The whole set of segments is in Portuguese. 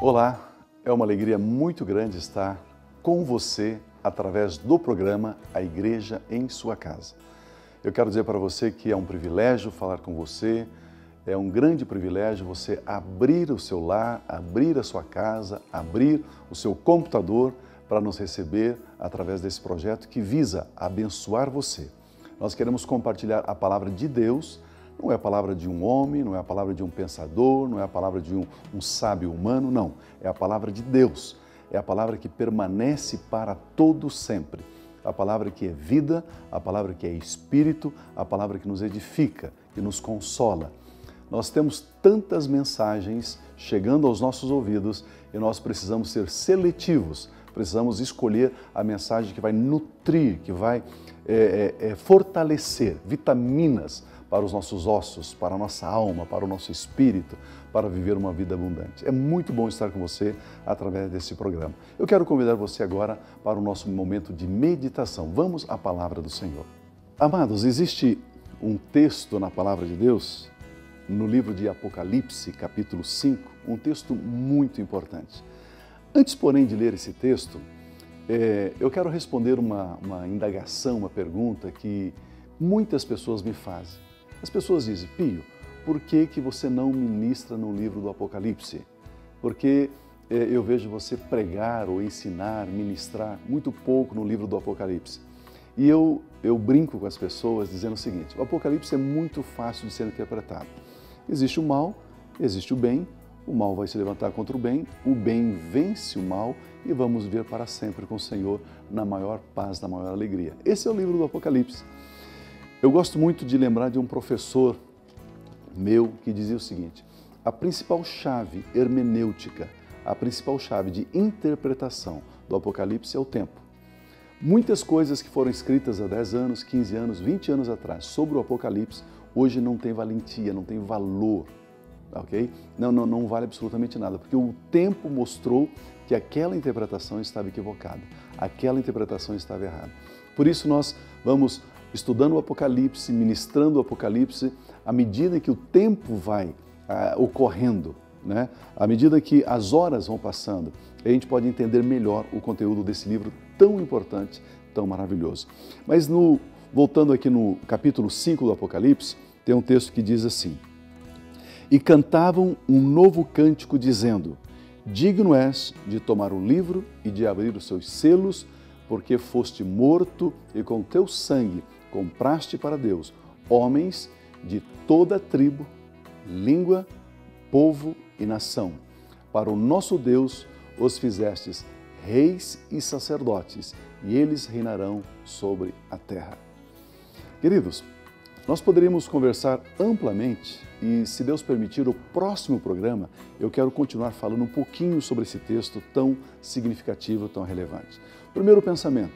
Olá, é uma alegria muito grande estar com você através do programa A Igreja em Sua Casa. Eu quero dizer para você que é um privilégio falar com você, é um grande privilégio você abrir o seu lar, abrir a sua casa, abrir o seu computador para nos receber através desse projeto que visa abençoar você. Nós queremos compartilhar a palavra de Deus. Não é a palavra de um homem, não é a palavra de um pensador, não é a palavra de um sábio humano, não. É a palavra de Deus. É a palavra que permanece para todo sempre. A palavra que é vida, a palavra que é espírito, a palavra que nos edifica, que nos consola. Nós temos tantas mensagens chegando aos nossos ouvidos e nós precisamos ser seletivos. Precisamos escolher a mensagem que vai nutrir, que vai fortalecer, vitaminas para os nossos ossos, para a nossa alma, para o nosso espírito, para viver uma vida abundante. É muito bom estar com você através desse programa. Eu quero convidar você agora para o nosso momento de meditação. Vamos à palavra do Senhor. Amados, existe um texto na palavra de Deus, no livro de Apocalipse, capítulo 5, um texto muito importante. Antes, porém, de ler esse texto, eu quero responder uma indagação, uma pergunta que muitas pessoas me fazem. As pessoas dizem: Pio, por que você não ministra no livro do Apocalipse? Porque eu vejo você pregar ou ensinar, ministrar muito pouco no livro do Apocalipse. E eu brinco com as pessoas dizendo o seguinte: o Apocalipse é muito fácil de ser interpretado. Existe o mal, existe o bem mal vai se levantar contra o bem vence o mal e vamos viver para sempre com o Senhor na maior paz, na maior alegria. Esse é o livro do Apocalipse. Eu gosto muito de lembrar de um professor meu que dizia o seguinte: a principal chave hermenêutica, a principal chave de interpretação do Apocalipse é o tempo. Muitas coisas que foram escritas há 10 anos, 15 anos, 20 anos atrás sobre o Apocalipse, hoje não tem valentia, não tem valor, ok? Não vale absolutamente nada, porque o tempo mostrou que aquela interpretação estava equivocada, aquela interpretação estava errada. Por isso nós vamos estudando o Apocalipse, ministrando o Apocalipse, à medida que o tempo vai ocorrendo, né? À medida que as horas vão passando, a gente pode entender melhor o conteúdo desse livro tão importante, tão maravilhoso. Mas voltando aqui no capítulo 5 do Apocalipse, tem um texto que diz assim: e cantavam um novo cântico dizendo: digno és de tomar o livro e de abrir os seus selos, porque foste morto e com teu sangue compraste para Deus homens de toda tribo, língua, povo e nação. Para o nosso Deus os fizestes reis e sacerdotes, e eles reinarão sobre a terra. Queridos, nós poderíamos conversar amplamente e, se Deus permitir, o próximo programa eu quero continuar falando um pouquinho sobre esse texto tão significativo, tão relevante. Primeiro pensamento: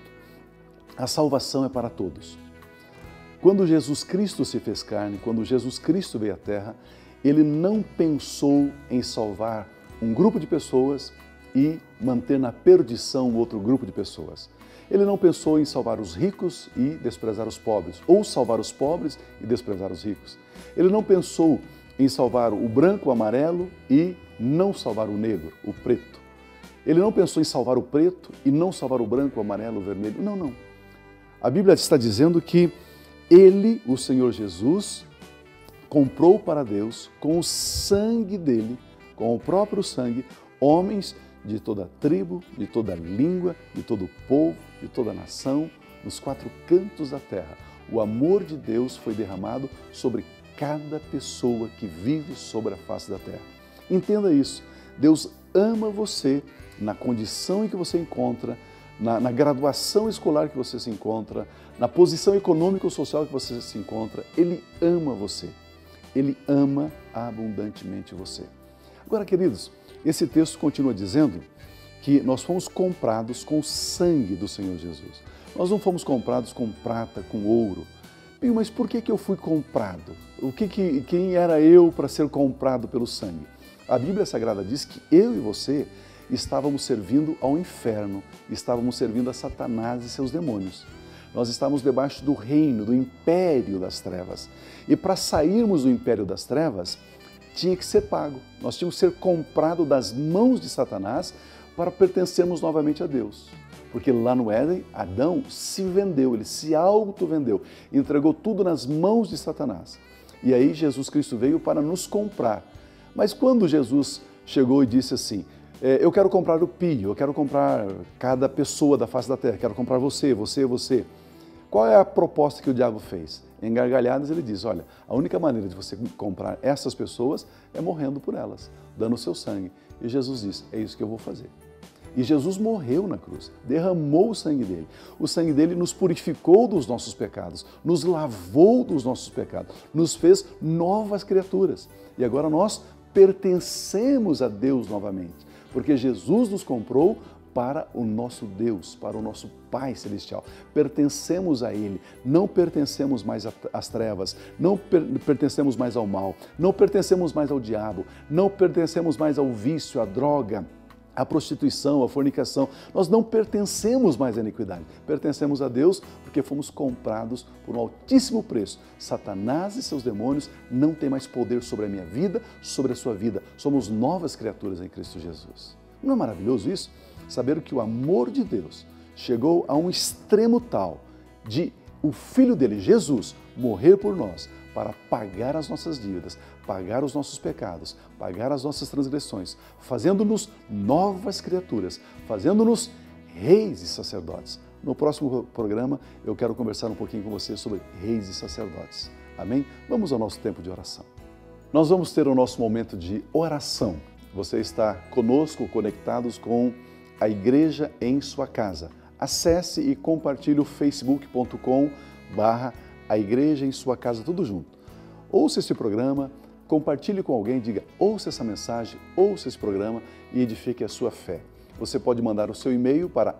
a salvação é para todos. Quando Jesus Cristo se fez carne, quando Jesus Cristo veio à Terra, Ele não pensou em salvar um grupo de pessoas e manter na perdição outro grupo de pessoas. Ele não pensou em salvar os ricos e desprezar os pobres, ou salvar os pobres e desprezar os ricos. Ele não pensou em salvar o branco, o amarelo e não salvar o negro, o preto. Ele não pensou em salvar o preto e não salvar o branco, o amarelo, o vermelho. Não. A Bíblia está dizendo que Ele, o Senhor Jesus, comprou para Deus, com o sangue dele, com o próprio sangue, homens de toda tribo, de toda língua, de todo povo, de toda nação, nos 4 cantos da terra. O amor de Deus foi derramado sobre cada pessoa que vive sobre a face da terra. Entenda isso. Deus ama você na condição em que você encontra, na graduação escolar que você se encontra, na posição econômica ou social que você se encontra. Ele ama você. Ele ama abundantemente você. Agora, queridos, esse texto continua dizendo que nós fomos comprados com o sangue do Senhor Jesus. Nós não fomos comprados com prata, com ouro. Mas por que eu fui comprado? Quem era eu para ser comprado pelo sangue? A Bíblia Sagrada diz que eu e você estávamos servindo ao inferno, estávamos servindo a Satanás e seus demônios. Nós estávamos debaixo do reino, do império das trevas. E para sairmos do império das trevas, tinha que ser pago. Nós tínhamos que ser comprado das mãos de Satanás para pertencermos novamente a Deus. Porque lá no Éden, Adão se vendeu, ele se auto-vendeu, entregou tudo nas mãos de Satanás. E aí Jesus Cristo veio para nos comprar. Mas quando Jesus chegou e disse assim, eu quero comprar o pio, eu quero comprar cada pessoa da face da terra, quero comprar você, você, você. Qual é a proposta que o diabo fez? Em gargalhadas ele diz, olha, a única maneira de você comprar essas pessoas é morrendo por elas, dando o seu sangue. E Jesus disse, é isso que eu vou fazer. E Jesus morreu na cruz, derramou o sangue dele. O sangue dele nos purificou dos nossos pecados, nos lavou dos nossos pecados, nos fez novas criaturas. E agora nós pertencemos a Deus novamente, porque Jesus nos comprou para o nosso Deus, para o nosso Pai Celestial. Pertencemos a Ele, não pertencemos mais às trevas, não pertencemos mais ao mal, não pertencemos mais ao diabo, não pertencemos mais ao vício, à droga, à prostituição, à fornicação. Nós não pertencemos mais à iniquidade, pertencemos a Deus porque fomos comprados por um altíssimo preço. Satanás e seus demônios não têm mais poder sobre a minha vida, sobre a sua vida. Somos novas criaturas em Cristo Jesus. Não é maravilhoso isso? Saber que o amor de Deus chegou a um extremo tal de o Filho dele, Jesus, morrer por nós para pagar as nossas dívidas, pagar os nossos pecados, pagar as nossas transgressões, fazendo-nos novas criaturas, fazendo-nos reis e sacerdotes. No próximo programa eu quero conversar um pouquinho com você sobre reis e sacerdotes. Amém? Vamos ao nosso tempo de oração. Nós vamos ter o nosso momento de oração. Você está conosco, conectados com a Igreja em Sua Casa. Acesse e compartilhe o facebook.com/a Igreja em Sua Casa, tudo junto. Ouça esse programa, compartilhe com alguém, diga, ouça essa mensagem, ouça esse programa e edifique a sua fé. Você pode mandar o seu e-mail para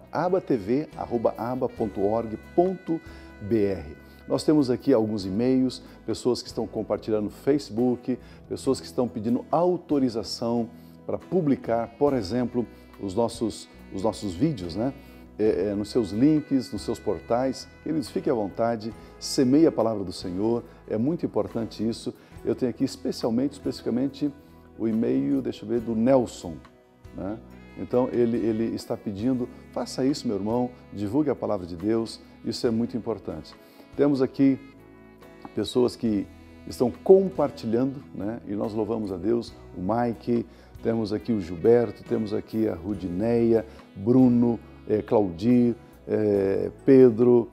abatv@aba.org.br. Nós temos aqui alguns e-mails, pessoas que estão compartilhando no Facebook, pessoas que estão pedindo autorização para publicar, por exemplo, os nossos vídeos, né? Nos seus links, nos seus portais. Queridos, fiquem à vontade, semeie a palavra do Senhor, é muito importante isso. Eu tenho aqui especificamente o e-mail, deixa eu ver, do Nelson, né? Então ele está pedindo, faça isso, meu irmão, divulgue a palavra de Deus, isso é muito importante. Temos aqui pessoas que estão compartilhando, né? E nós louvamos a Deus, o Mike, temos aqui o Gilberto, temos aqui a Rudineia, Bruno, Claudir, Pedro,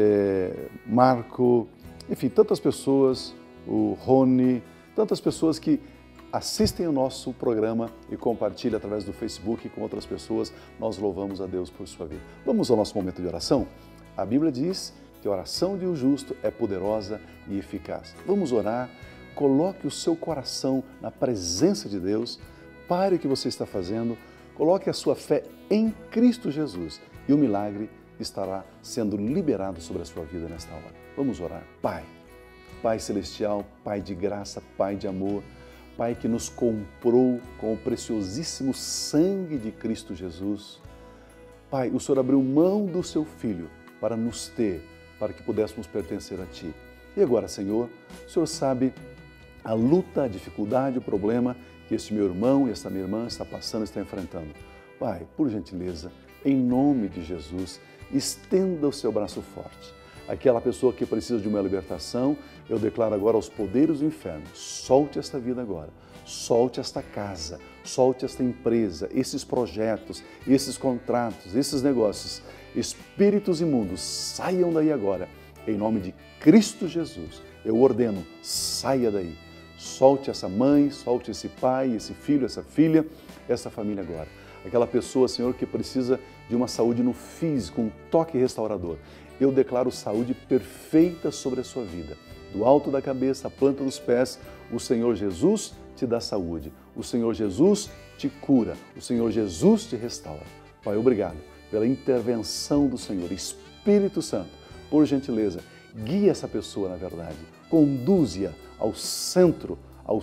Marco, enfim, tantas pessoas, o Rony, tantas pessoas que assistem o nosso programa e compartilham através do Facebook com outras pessoas. Nós louvamos a Deus por sua vida. Vamos ao nosso momento de oração? A Bíblia diz que a oração de um justo é poderosa e eficaz. Vamos orar, coloque o seu coração na presença de Deus, pare o que você está fazendo, coloque a sua fé em Cristo Jesus e o milagre estará sendo liberado sobre a sua vida nesta hora. Vamos orar. Pai, Pai Celestial, Pai de graça, Pai de amor, Pai que nos comprou com o preciosíssimo sangue de Cristo Jesus. Pai, o Senhor abriu mão do seu Filho para nos ter, para que pudéssemos pertencer a Ti. E agora, Senhor, o Senhor sabe a luta, a dificuldade, o problema que este meu irmão e esta minha irmã está passando, está enfrentando. Pai, por gentileza, em nome de Jesus, estenda o seu braço forte. Aquela pessoa que precisa de uma libertação, eu declaro agora aos poderes do inferno, solte esta vida agora, solte esta casa, solte esta empresa, esses projetos, esses contratos, esses negócios, espíritos imundos, saiam daí agora, em nome de Cristo Jesus. Eu ordeno, saia daí. Solte essa mãe, solte esse pai, esse filho, essa filha, essa família agora. Aquela pessoa, Senhor, que precisa de uma saúde no físico, um toque restaurador. Eu declaro saúde perfeita sobre a sua vida. Do alto da cabeça, à planta dos pés, o Senhor Jesus te dá saúde. O Senhor Jesus te cura. O Senhor Jesus te restaura. Pai, obrigado pela intervenção do Senhor. Espírito Santo, por gentileza, guia essa pessoa na verdade. Conduze-a ao centro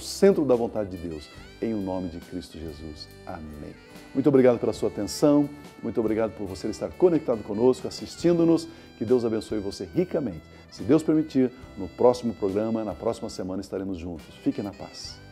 da vontade de Deus, em o nome de Cristo Jesus. Amém. Muito obrigado pela sua atenção, muito obrigado por você estar conectado conosco, assistindo-nos, que Deus abençoe você ricamente. Se Deus permitir, no próximo programa, na próxima semana estaremos juntos. Fique na paz.